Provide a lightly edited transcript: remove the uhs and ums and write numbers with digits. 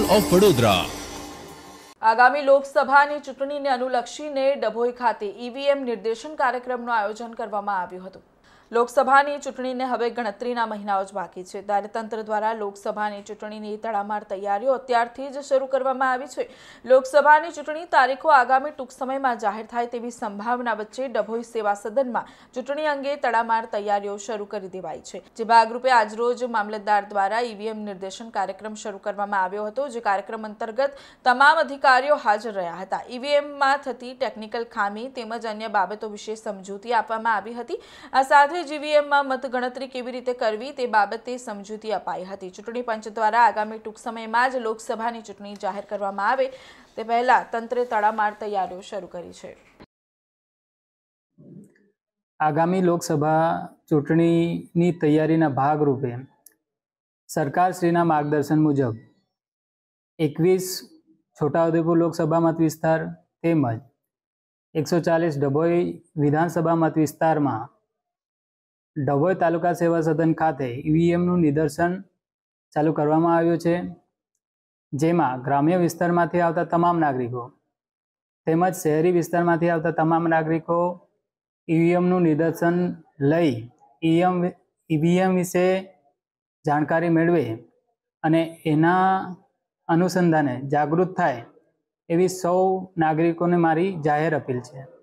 Of Vadodara. આગામી લોકસભાની ચૂંટણીને અનુલક્ષીને ડભોઈ ખાતે ઈવીએમ નિર્દેશન કાર્યક્રમનું આયોજન કરવામાં આવ્યું હતું। લોકસભાની ચૂંટણીને હવે ગણતરીના મહિનાઓ જ બાકી છે, ત્યારે તંત્ર દ્વારા લોકસભાની ચૂંટણીની તડામાર તૈયારીઓ અત્યારથી જ શરૂ કરવામાં આવી છે। લોકસભાની ચૂંટણી તારીખો આગામી ટૂંક સમયમાં જાહેર થાય તેવી સંભાવના વચ્ચે ડભોઈ સેવા સદનમાં ચૂંટણી અંગે તડામાર તૈયારીઓ શરૂ કરી દેવાઈ છે। જે ભાગરૂપે આજરોજ મામલતદાર દ્વારા ઈવીએમ નિર્દેશન કાર્યક્રમ શરૂ કરવામાં આવ્યો હતો, જે કાર્યક્રમ અંતર્ગત તમામ અધિકારીઓ હાજર રહ્યા હતા। ઈવીએમમાં થતી ટેકનિકલ ખામી તેમજ અન્ય બાબતો વિશે સમજૂતી આપવામાં આવી હતી। આ સાથે ઈવીએમમાં મતગણતરી કેવી રીતે કરવી તે બાબતે સમજૂતી અપાઈ હતી। ચૂંટણી પંચ દ્વારા આગામી ટૂંક સમયમાં જ લોકસભાની ચૂંટણી જાહેર કરવામાં આવે તે પહેલા તંત્રે તડામાર તૈયારીઓ શરૂ કરી છે। આગામી લોકસભા ચૂંટણીની તૈયારીના ભાગરૂપે સરકારશ્રીના માર્ગદર્શન મુજબ 21 છોટાઉદેપુર લોકસભા મત વિસ્તાર તેમજ 140 ડભોઈ વિધાનસભા મત વિસ્તારમાં ડભોઈ તાલુકા સેવા સદન ખાતે ઈવીએમનું નિદર્શન ચાલુ કરવામાં આવ્યું છે, જેમાં ગ્રામ્ય વિસ્તારમાંથી આવતા તમામ નાગરિકો તેમજ શહેરી વિસ્તારમાંથી આવતા તમામ નાગરિકો ઈવીએમનું નિદર્શન લઈ ઈવીએમ વિશે જાણકારી મેળવે અને એના અનુસંધાને જાગૃત થાય એવી સૌ નાગરિકોને મારી જાહેર અપીલ છે।